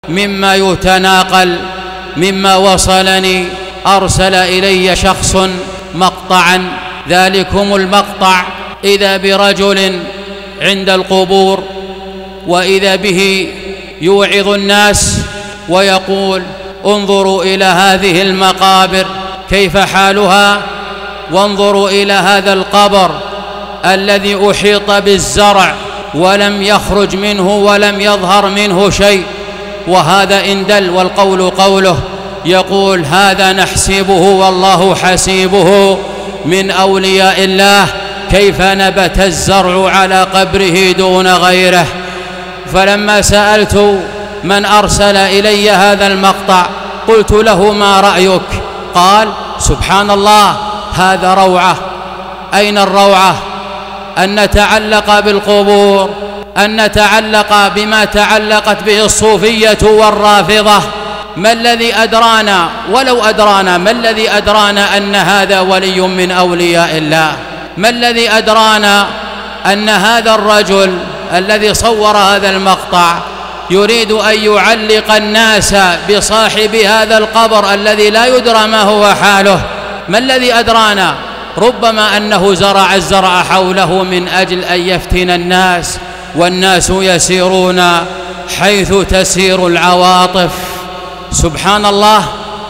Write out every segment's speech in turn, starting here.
مما يتناقل مما وصلني، أرسل إلي شخص مقطعا، ذلكم المقطع إذا برجل عند القبور وإذا به يوعظ الناس ويقول: انظروا إلى هذه المقابر كيف حالها، وانظروا إلى هذا القبر الذي أحيط بالزرع ولم يخرج منه ولم يظهر منه شيء، وهذا إن دل والقول قوله، يقول: هذا نحسبه والله حسيبه من أولياء الله، كيف نبت الزرع على قبره دون غيره. فلما سألت من أرسل إلي هذا المقطع قلت له: ما رأيك؟ قال: سبحان الله، هذا روعة. أين الروعة؟ أن نتعلق بالقبور، أن نتعلق بما تعلقت به الصوفية والرافضة. ما الذي أدرانا؟ ولو أدرانا، ما الذي أدرانا أن هذا ولي من أولياء الله؟ ما الذي أدرانا أن هذا الرجل الذي صور هذا المقطع يريد أن يعلق الناس بصاحب هذا القبر الذي لا يدرى ما هو حاله؟ ما الذي أدرانا؟ ربما أنه زرع الزرع حوله من أجل أن يفتن الناس، والناس يسيرون حيث تسير العواطف. سبحان الله،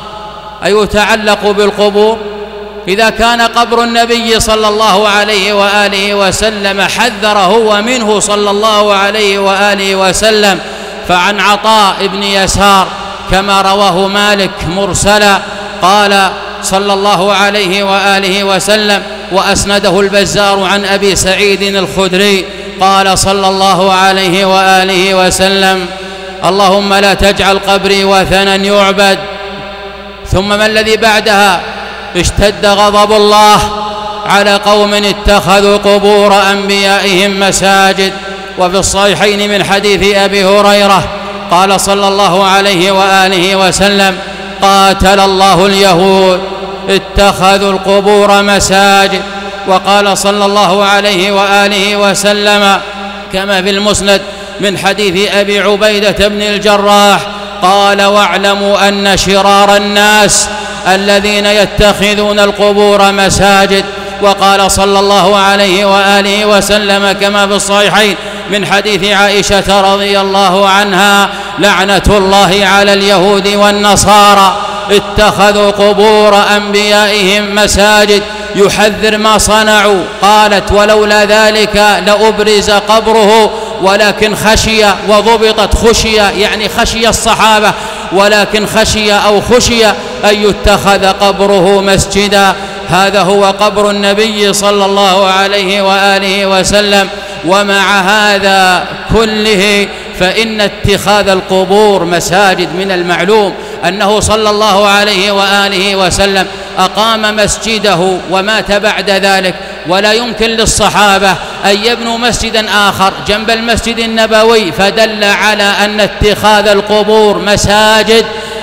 أيتعلق بالقبور؟ إذا كان قبر النبي صلى الله عليه وآله وسلم حذر هو منه صلى الله عليه وآله وسلم، فعن عطاء بن يسار كما رواه مالك مرسلا قال صلى الله عليه وآله وسلم، وأسنده البزار عن أبي سعيد الخدري قال صلى الله عليه وآله وسلم: اللهم لا تجعل قبري وثنا يعبد. ثم ما الذي بعدها؟ اشتد غضب الله على قوم اتخذوا قبور أنبيائهم مساجد. وفي الصحيحين من حديث أبي هريرة قال صلى الله عليه وآله وسلم: قاتل الله اليهود اتخذوا القبور مساجد. وقال صلى الله عليه وآله وسلم كما في المسند من حديث أبي عبيدة بن الجراح قال: واعلموا أن شرار الناس الذين يتخذون القبور مساجد. وقال صلى الله عليه وآله وسلم كما في الصحيحين من حديث عائشة رضي الله عنها: لعنة الله على اليهود والنصارى اتخذوا قبور أنبيائهم مساجد. يحذر ما صنعوا. قالت: ولولا ذلك لأبرز قبره، ولكن خشي، وضبطت خشي يعني خشي الصحابة، ولكن خشي أو خشي أن يتخذ قبره مسجدا. هذا هو قبر النبي صلى الله عليه وآله وسلم. ومع هذا كله فإن اتخاذ القبور مساجد من المعلوم أنه صلى الله عليه وآله وسلم أقام مسجده ومات بعد ذلك، ولا يمكن للصحابة أن يبنوا مسجدا آخر جنب المسجد النبوي. فدل على أن اتخاذ القبور مساجد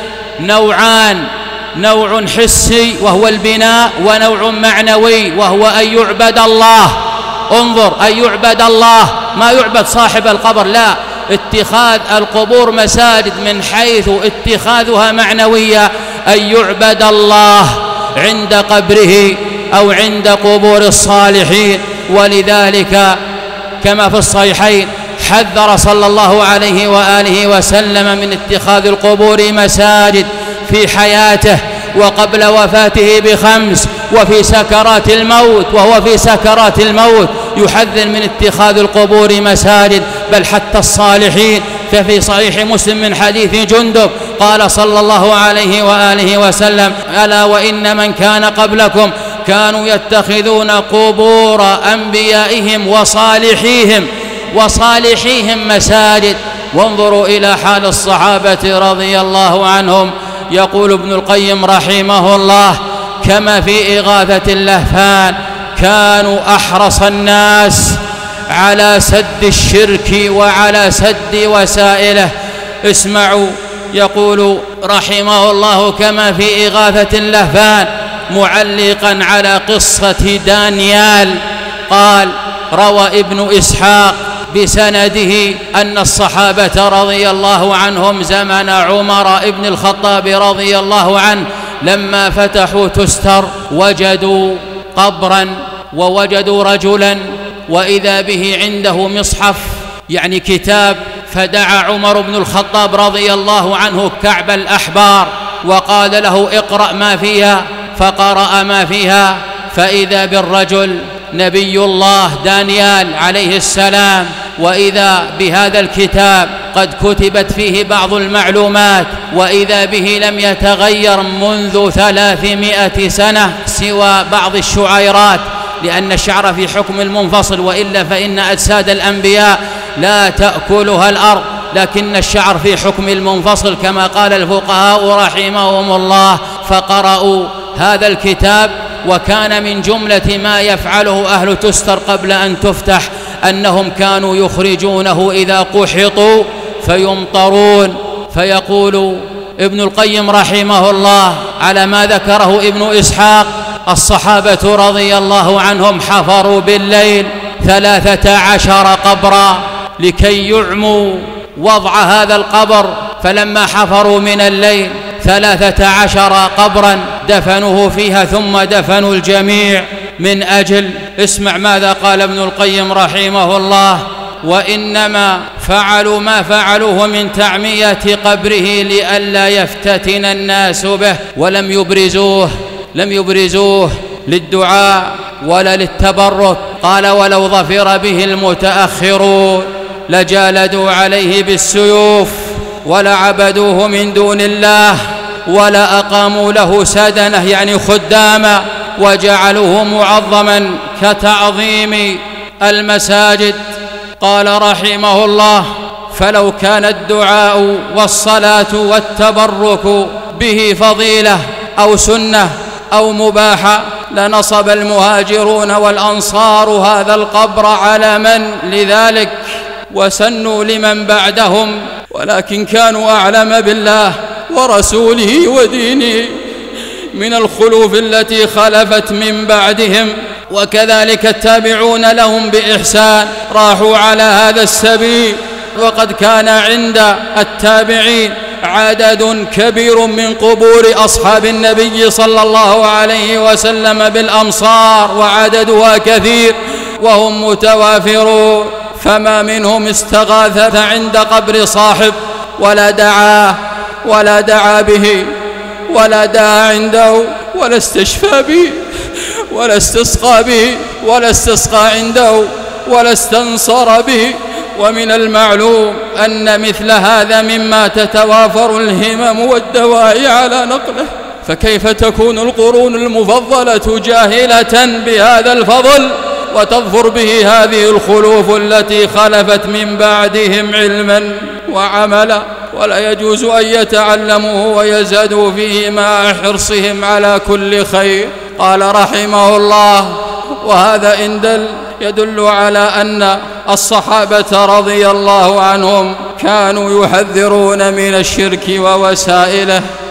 نوعان: نوع حسي وهو البناء، ونوع معنوي وهو أن يعبد الله. انظر، أن يعبد الله، ما يعبد صاحب القبر، لا، اتخاذ القبور مساجد من حيث اتخاذها معنوية، أن يعبد الله عند قبره أو عند قبور الصالحين. ولذلك كما في الصحيحين حذر صلى الله عليه وآله وسلم من اتخاذ القبور مساجد في حياته وقبل وفاته ب5، وفي سكرات الموت، وهو في سكرات الموت يحذر من اتخاذ القبور مساجد، بل حتى الصالحين. ففي صحيح مسلم من حديث جندب قال صلى الله عليه وآله وسلم: ألا وإن من كان قبلكم كانوا يتخذون قبور أنبيائهم وصالحيهم مساجد. وانظروا إلى حال الصحابة رضي الله عنهم. يقول ابن القيم رحمه الله كما في إغاثة اللهفان: كانوا أحرص الناس على سد الشرك وعلى سد وسائله. اسمعوا، يقول رحمه الله كما في إغاثة اللهفان معلقا على قصة دانيال قال: روى ابن إسحاق بسنده أن الصحابة رضي الله عنهم زمن عمر بن الخطاب رضي الله عنه لما فتحوا تستر وجدوا قبرا ووجدوا رجلا وإذا به عنده مصحف يعني كتاب، فدعا عمر بن الخطاب رضي الله عنه كعب الأحبار وقال له اقرأ ما فيها، فقرأ ما فيها فإذا بالرجل نبي الله دانيال عليه السلام، وإذا بهذا الكتاب قد كتبت فيه بعض المعلومات، وإذا به لم يتغير منذ 300 سنة سوى بعض الشعيرات، لأن الشعر في حكم المنفصل، وإلا فإن أجساد الأنبياء لا تأكلها الأرض، لكن الشعر في حكم المنفصل كما قال الفقهاء رحمهم الله. فقرأوا هذا الكتاب، وكان من جملة ما يفعله أهل تستر قبل أن تفتح أنهم كانوا يخرجونه إذا قحطوا فيمطرون. فيقول ابن القيم رحمه الله على ما ذكره ابن إسحاق: الصحابة رضي الله عنهم حفروا بالليل 13 قبرا لكي يعموا وضع هذا القبر، فلما حفروا من الليل 13 قبرا دفنوه فيها ثم دفنوا الجميع من أجل، اسمع ماذا قال ابن القيم رحمه الله: وإنما فعلوا ما فعلوه من تعمية قبره لئلا يفتتن الناس به، ولم يبرزوه للدعاء ولا للتبرك. قال: ولو ظفر به المتأخرون لجالدوا عليه بالسيوف ولعبدوه من دون الله ولا أقاموا له سدنة يعني خداما وجعلوه معظما كتعظيم المساجد. قال رحمه الله: فلو كان الدعاء والصلاة والتبرك به فضيلة أو سنة أو مباحة لنصب المهاجرون والأنصار هذا القبر علما لذلك وسنوا لمن بعدهم، ولكن كانوا أعلم بالله ورسوله ودينه من الخلوف التي خلفت من بعدهم، وكذلك التابعون لهم بإحسان راحوا على هذا السبيل. وقد كان عند التابعين عدد كبير من قبور أصحاب النبي صلى الله عليه وسلم بالأمصار، وعددها كثير وهم متوافرون، فما منهم استغاث عند قبر صاحب ولا دعا به ولا دعا عنده ولا استشفى به ولا استسقى به ولا استسقى عنده ولا استنصر به. ومن المعلوم أن مثل هذا مما تتوافر الهمم والدواعي على نقله، فكيف تكون القرون المفضلة جاهلة بهذا الفضل وتظفر به هذه الخلوف التي خلفت من بعدهم علما وعملا؟ ولا يجوز أن يتعلموه ويزهدوا فيه مع حرصهم على كل خير. قال رحمه الله: وهذا إن يدل على أن الصحابة رضي الله عنهم كانوا يحذرون من الشرك ووسائله.